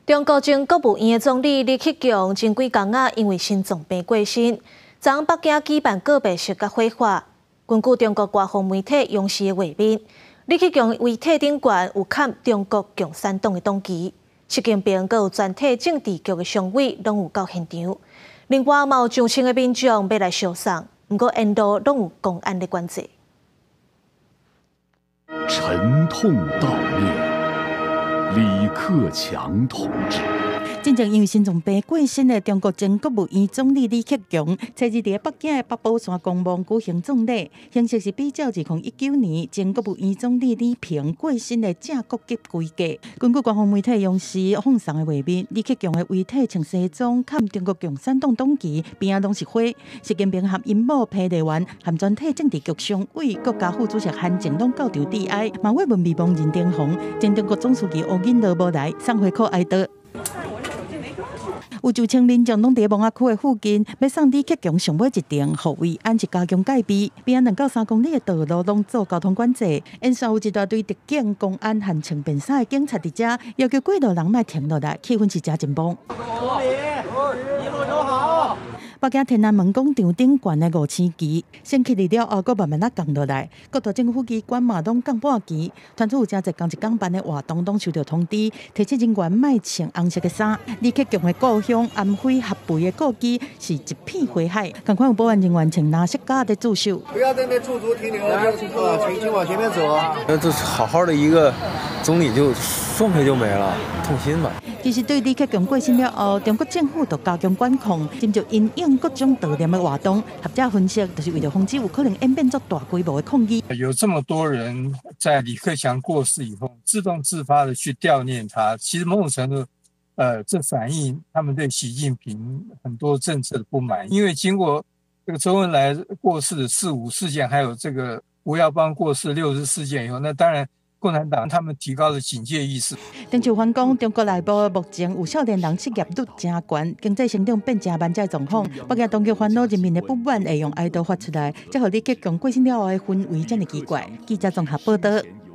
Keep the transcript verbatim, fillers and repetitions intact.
中国前国务院的总理李克强前几天啊，因为心脏病过身。昨北京举办告别式甲火化。根据中国官方媒体央视的画面，李克强遗体顶悬有刻中国共产党的党旗，习近平佮有全体政治局的常委拢有到现场。另外，嘛有上千个民众要来烧送，不过沿路拢有公安的管制。 沉痛悼念李克强同志。 真正因为心脏病过身的中国前国务院总理李克强，昨日伫北京的八宝山公墓举行葬礼，形式是比照二零一九年前国务院总理李平过身的正国级规格。根据官方媒体央视放送的画面，李克强的遗体穿西装，刻中国共产党党旗，边仔拢是花。习近平和因某裴丽媛和全体政治局常委、国家副主席韩正拢到场致哀，嘛慰问美梦任登峰，前中国总书记吴景乐无来，送花口哀悼。有上千民众拢伫蒙阿区的附近，要送李克强上尾一程，护卫安置加强戒备。边仔两到三公里的道路拢做交通管制，沿线有一大堆特警、公安和穿便衫的警察伫遮，要求过路人莫停落来，气氛是真紧绷。一路走好。北京天安门广场顶悬的五星旗，升起嚟了后，佫慢慢啊降落来。各大政府机关嘛拢降半旗，传出有真侪工一工办的活动拢收到通知，提醒人员莫穿红色的衫。李克强的故乡安徽合肥的故居是一片火海，赶快有保安人员穿蓝色架在驻守。 不要在那驻足停留，啊，请请往前面走啊！ 那这好好的一个总理就说没就没了，痛心吧。 其实对李克强过身了后，中国政府就加强管控，针对因应各种悼念的活动，学者分析就是为了防止有可能演变作大规模的抗议。 有这么多人在李克强过世以后，自动自发的去悼念他，其实某种程度，呃，这反映他们对习近平很多政策的不满。因为经过这个周恩来过世的四五事件，还有这个胡耀邦过世六十事件以后，那当然。共产党他们提高了警戒意识。 郑秀环讲，中国内部目前有少年人失业率真悬，经济成长变真慢这状况，北京当局烦恼人民的不满会用哀悼发出来，才互李克强过身了后的氛围这么奇怪。记者综合报道。